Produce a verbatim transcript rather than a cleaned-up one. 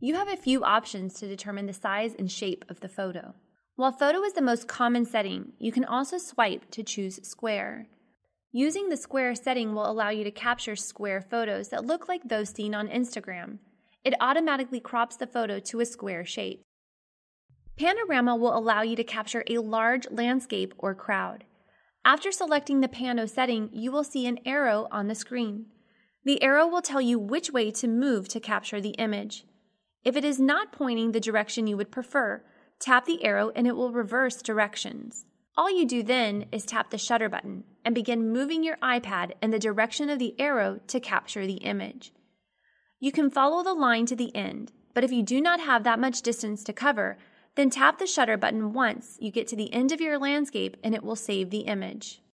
You have a few options to determine the size and shape of the photo. While photo is the most common setting, you can also swipe to choose square. Using the square setting will allow you to capture square photos that look like those seen on Instagram. It automatically crops the photo to a square shape. Panorama will allow you to capture a large landscape or crowd. After selecting the Pano setting, you will see an arrow on the screen. The arrow will tell you which way to move to capture the image. If it is not pointing the direction you would prefer, tap the arrow and it will reverse directions. All you do then is tap the shutter button and begin moving your iPad in the direction of the arrow to capture the image. You can follow the line to the end, but if you do not have that much distance to cover, then tap the shutter button once you get to the end of your landscape and it will save the image.